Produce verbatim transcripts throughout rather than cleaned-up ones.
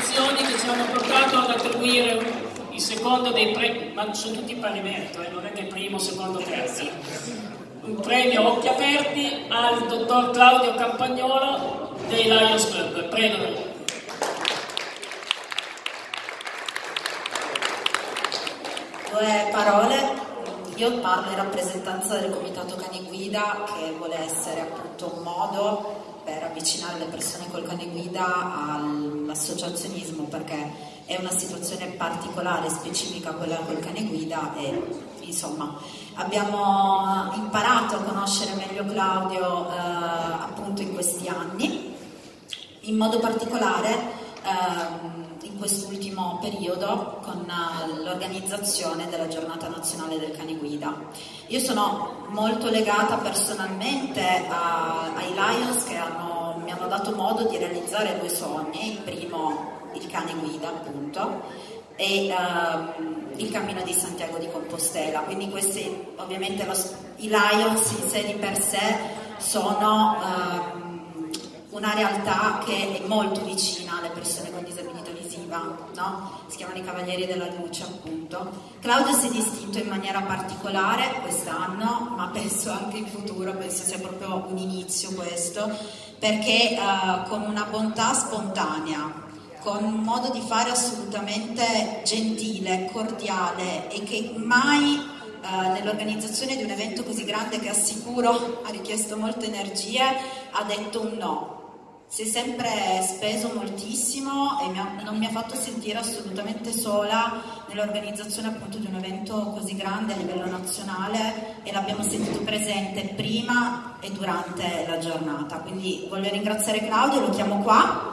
emozioni che ci hanno portato ad attribuire il secondo dei premi, ma sono tutti pari merito, eh, non è che primo, secondo, terzo. Un premio Occhi Aperti al dottor Claudio Campagnolo dei Lions Club. Prego. Due parole. Io parlo in rappresentanza del Comitato Cani Guida, che vuole essere appunto un modo per avvicinare le persone col cane guida all'associazionismo, perché è una situazione particolare, specifica quella col cane guida, e insomma abbiamo imparato a conoscere meglio Claudio eh, appunto in questi anni, in modo particolare eh, in quest'ultimo periodo con l'organizzazione della giornata nazionale del cane guida. Io sono molto legata personalmente a, ai Lions, che hanno, mi hanno dato modo di realizzare due sogni: il primo il cane guida appunto, e uh, il cammino di Santiago di Compostela. Quindi questi ovviamente lo, i Lions in sé di per sé sono uh, una realtà che è molto vicina alle persone con disabilità visiva, no? Si chiamano i Cavalieri della Luce appunto. Claudio si è distinto in maniera particolare quest'anno, ma penso anche in futuro, penso sia proprio un inizio questo, perché uh, con una bontà spontanea, con un modo di fare assolutamente gentile, cordiale, e che mai eh, nell'organizzazione di un evento così grande, che assicuro ha richiesto molte energie, ha detto un no. Si è sempre speso moltissimo e mi ha, non mi ha fatto sentire assolutamente sola nell'organizzazione appunto di un evento così grande a livello nazionale, e l'abbiamo sentito presente prima e durante la giornata. Quindi voglio ringraziare Claudio, lo chiamo qua.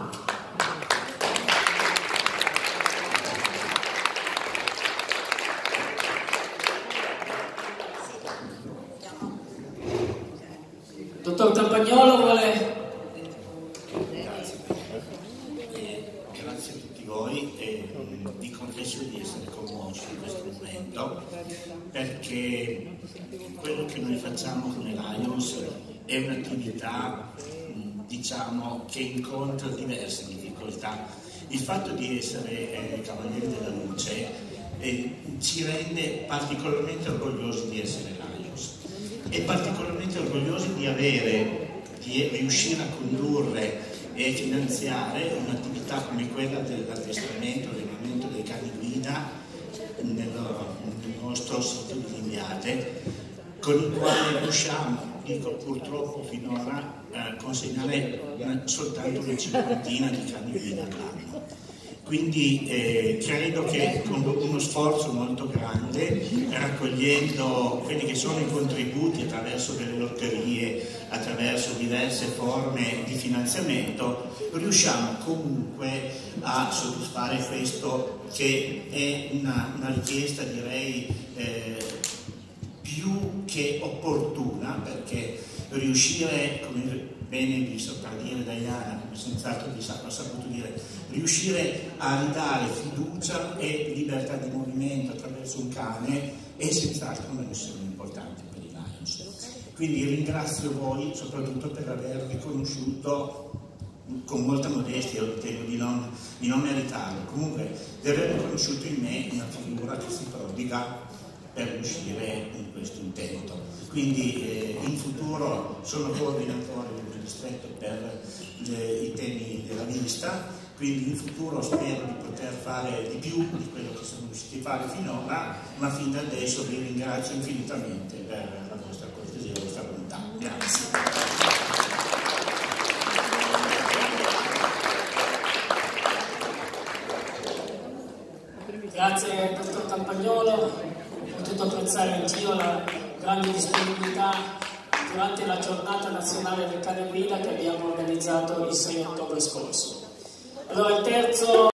Dottor Campagnolo vuole... Grazie. Eh, grazie a tutti voi, e vi confesso di essere commosso in questo momento, perché quello che noi facciamo con i Lions è un'attività, diciamo, che incontra diverse difficoltà. Il fatto di essere eh, Cavalieri della Luce eh, ci rende particolarmente orgogliosi di essere Lions, e particolarmente orgogliosi di avere, di riuscire a condurre e finanziare un'attività come quella dell'addestramento, dell'allenamento dei cani guida nel, nel nostro sito di Limbiate, con il quale riusciamo, dico purtroppo finora, a consegnare una, soltanto una cinquantina di cani guida all'anno. Quindi eh, credo che con uno sforzo molto grande, raccogliendo quelli che sono i contributi attraverso delle lotterie, attraverso diverse forme di finanziamento, riusciamo comunque a soddisfare questo, che è una, una richiesta, direi, eh, più che opportuna, perché riuscire, come bene vi saprà dire Diana, come senz'altro vi ha saputo dire, riuscire a ridare fiducia e libertà di movimento attraverso un cane è senz'altro una missione importante per i Lions. Quindi ringrazio voi soprattutto per aver riconosciuto, con molta modestia, io ritengo di non, di non meritarlo, comunque di aver riconosciuto in me una figura che si prodiga per riuscire in questo intento. Quindi eh, in futuro sono coordinatore del distretto per le, i temi della vista, quindi in futuro spero di poter fare di più di quello che sono riusciti a fare finora, ma fin da adesso vi ringrazio infinitamente per la vostra cortesia e la vostra volontà. Grazie. Grazie dottor Campagnolo, ho potuto apprezzare anch'io la grande disponibilità durante la giornata nazionale del cane guida che abbiamo organizzato il sei ottobre scorso. Allora il terzo